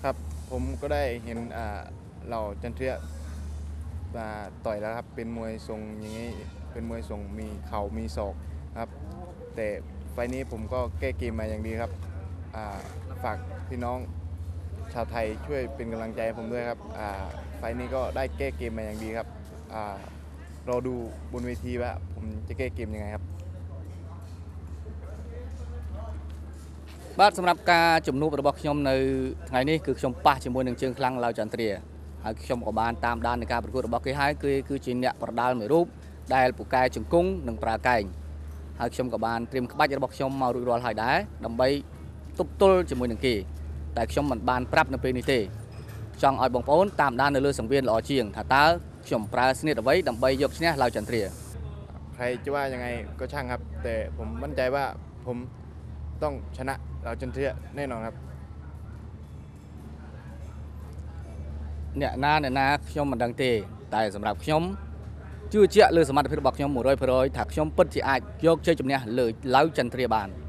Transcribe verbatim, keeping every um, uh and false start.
ครับผมก็ได้เห็นอ่าเหล่าจันเทียมาต่อยแล้วครับเป็นมวยทรงอย่างนี้เป็นมวยทรงมีเข่ามีศอกครับแต่ไฟล์นี้ผมก็แก้เกมมาอย่างดีครับอ่าฝากพี่น้องชาวไทยช่วยเป็นกำลังใจให้ผมด้วยครับอ่าไฟล์นี้ก็ได้แก้เกมมาอย่างดีครับอ่ารอดูบนเวทีว่าผมจะแก้เกมยังไงครับបាទសម្រាប់ការជំនួបរបស់ខ្ញុំនៅថ្ងៃនេះគឺខ្ញុំប៉ះជាមួយនឹងជើងខ្លាំងឡាវចន្ទ្រាហើយខ្ញុំក៏បានតាមដាននៃការប្រកួតរបស់គេហើយគឺគឺជាអ្នកប្រដាល់មួយរូបដែលពូកែជង្គង់និងប្រើកែងហើយខ្ញុំក៏បានត្រៀមក្បាច់របស់ខ្ញុំមករួចរាល់ហើយដែរដើម្បីទប់ទល់ជាមួយនឹងគេតែខ្ញុំមិនបានប្រាប់នៅពេលនេះទេចង់ឲ្យបងប្អូនតាមដាននៅលើសង្វៀនល្អជាងថាតើខ្ញុំប្រើស្នៀតអ្វីដើម្បីយកឈ្នះឡាវចន្ទ្រាใครจะว่ายังไงก็ช่างครับแต่ผมมั่นใจว่าผมต้องชนะเราจันเทียแน่นอนครับអ្នកណាអ្នកណាខ្ញុំមិនដឹងទេតែសម្រាប់ខ្ញុំជឿជាក់លើសមត្ថភាពរបស់ខ្ញុំ một trăm phần trăm ថាខ្ញុំពិតជាអាចយកជ័យជំនះលើឡាវចន្ទ្រាបាន